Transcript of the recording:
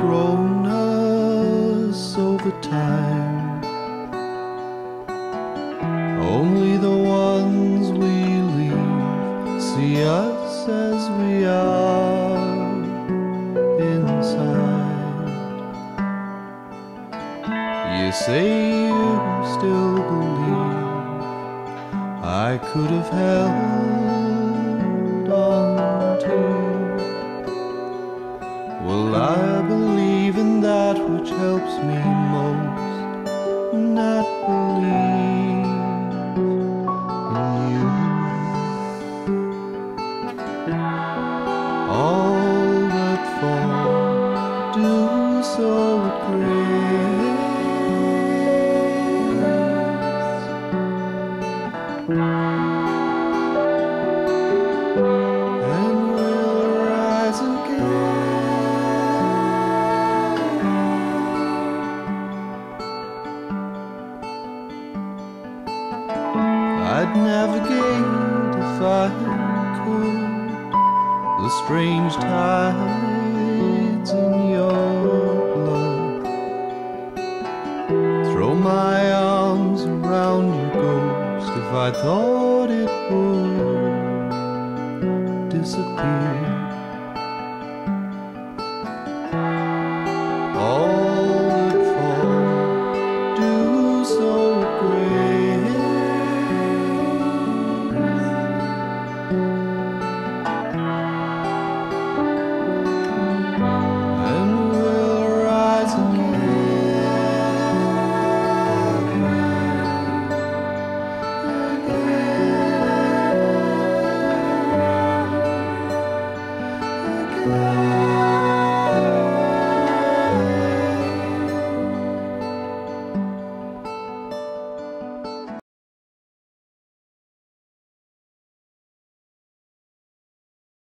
grown us over time. Only the ones we leave see us as we are inside. You say you still believe I could have held on to. Well, I believe in that which helps me most, not believe in you. All that fall do so with grace, and will rise again. I'd navigate if I could the strange tides in your blood. Throw my arms around your ghost if I thought it would disappear.